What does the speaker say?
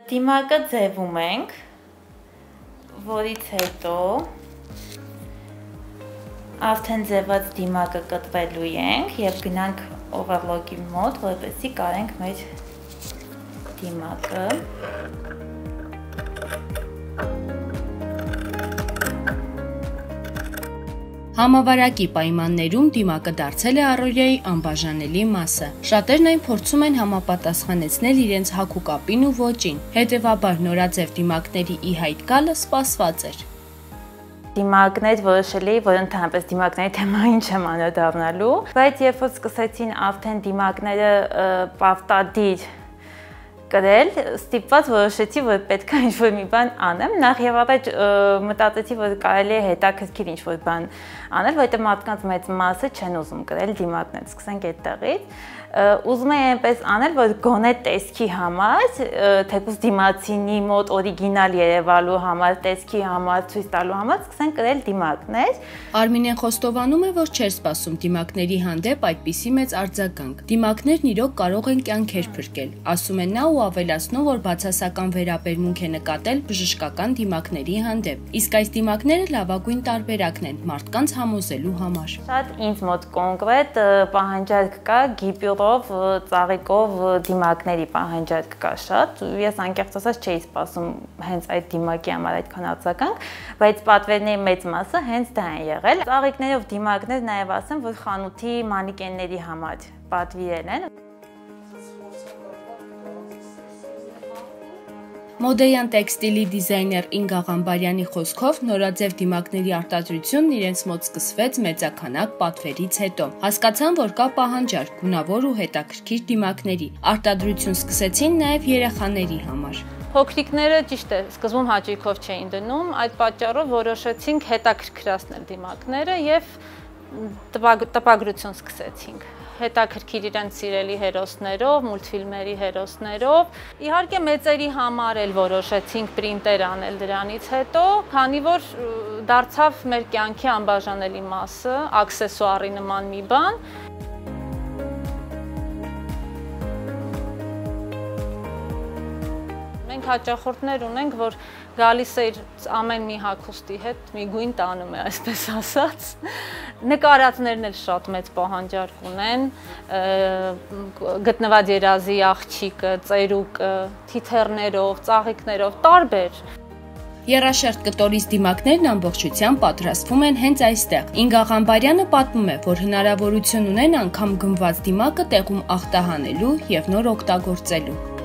Դիմակը ձևում ենք, որից հետո արդեն ձևած դիմակը կտրելու ենք և գնանք overlock-ի մոտ, որպեսզի կարենք մեր դիմակը։ Համավարակի պայմաններում դիմակը դարձել է առօրյայի անբաժանելի մասը։ Շատերն այն փորձում են համապատասխանեցնել իրենց հագուկապին ու ոճին, հետևաբար նորաձև դիմակների ի հայտ գալը սպասված էր։ Դիմակներ որոշել էի, որ ընդհանրապես դիմակների թեմային չեմ անդրադառնալու, բայց երբ որ սկսեցին արդեն դիմակները պարտադիր կրել, ստիպված որոշեցի, որ պետք է ինչ-որ մի բան անեմ, նախ եւ առաջ մտածեցի, որ կարելի է հետաքրքիր ինչ-որ բան անել, որովհետեւ մարդկանց մեծ մասը չեն ուզում կրել դիմակներ, սկսենք այդտեղից։ Ուզում եմ այնպես անել, որ գոնե տեսքի համար, թեկուզ դիմացինի մոտ օրիգինալ երևալու համար, տեսքի համար, ցույց տալու համար սկսենք կրել դիմակներ։ Արմինեն խոստովանում է, որ չէր սպասում դիմակների հանդեպ այդպիսի մեծ արձագանք։ Դիմակներն իրոք կարող են կյանքեր փրկել, ասում է նա ու ավելացնում, որ բացասական վերաբերմունք է նկատել բժշկական դիմակների հանդեպ։ Իսկ այս դիմակները լավագույն տարբերակն են մարդկանց համոզելու համար։ Շատ ինձ մոտ կոնկրետ պահանջարկ կա գիպյուրով, ծաղիկով դիմակների պահանջարկ կա շատ։ Ես անկեղծ ասած չէի սպասում հենց այդ դիմակի համար այդքան արձագանք, բայց պատվերների մեծ մասը հենց դա են եղել։ Ծաղիկներով դիմակներ նաև ասեմ, որ խանութի մանիկենների համար պատվիրել են։ Մոդեյան տեքստիլի դիզայներ Ինգա Ղամբարյանի խոսքով նորաձև դիմակների արտադրությունն իրենց մոտ սկսվեց մեծաքանակ պատվերից հետո։ Հասկացան, որ կա պահանջարկ գունավոր ու հետաքրքիր դիմակների։ Արտադրություն սկսեցին նաև երեխաների համար։ Փոքրիկները ճիշտ է, սկզբում հաճույքով չէին դնում, այդ պատճառով որոշեցինք հետաքրքրացնել դիմակները եւ տպագրություն սկսեցինք։ Հետաքրքիր իրենց սիրելի հերոսներով, մուլտֆիլմերի հերոսներով։ Իհարկե մեծերի համար էլ որոշեցինք պրինտեր անել դրանից հետո, քանի որ դարձավ մեր կյանքի անբաժանելի մասը, աքսեսուարի նման մի բան։ Մենք հաճախորդներ ունենք, որ գալիս է ամեն մի հագուստի հետ, մի գույն տանում է, այսպես ասած։ Նկարածներն էլ շատ մեծ պահանջարկ ունեն, գտնված երազի աղջիկը, ծերուկը, թիթեռներով, ծաղիկներով, տարբեր։ Եռաշերտ կտորից դիմակներն ամբողջությամբ պատրաստվում են հենց այստեղ։ Ինգա Ղամբարյանը պատմում է, որ հնարավորություն ունեն անգամ գնված դիմակը տեղում ախտահանելու և նոր օգտագործելու։